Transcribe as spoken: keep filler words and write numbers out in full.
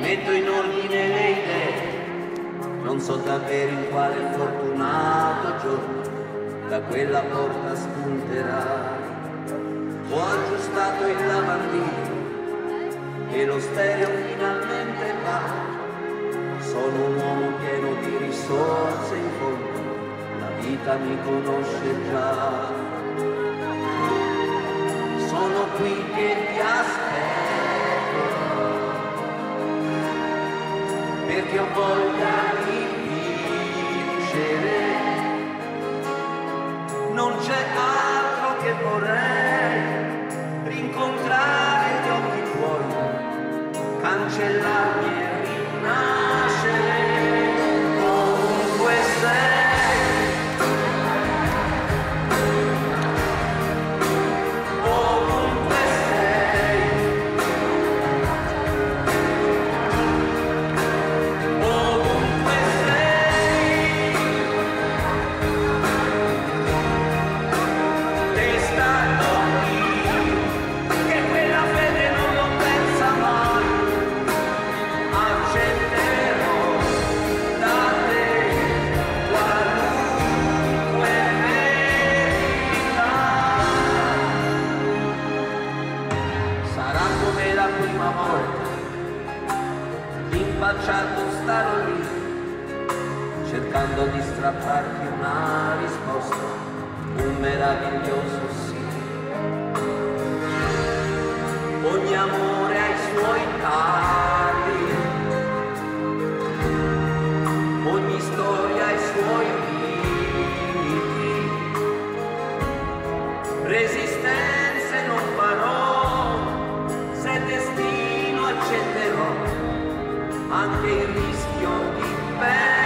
metto in ordine le idee, non so davvero in quale fortunato giorno da quella porta spunterai. Ho aggiustato il lavandino e lo stereo finalmente va. Sono un uomo pieno di risorse, in fondo la vita mi conosce già. Sono qui che ti aspetto, perché ho voglia di vincere. Non c'è altro che vorrei, rincontrare gli occhi tuoi, cancellarmi e rinascere. Ovunque sei, ovunque sei, ovunque sei, restando qui, che quella fede non l'ho persa mai. Accetterò da te qualunque verità. Sarà come la prima volta, impacciato starò lì, cercando di strapparti una risposta, un meraviglioso sì. Ogni amore ha i suoi tagli, ogni storia ha i suoi limiti. Resistenze non farò, se destino accetterò anche il rischio di perdere.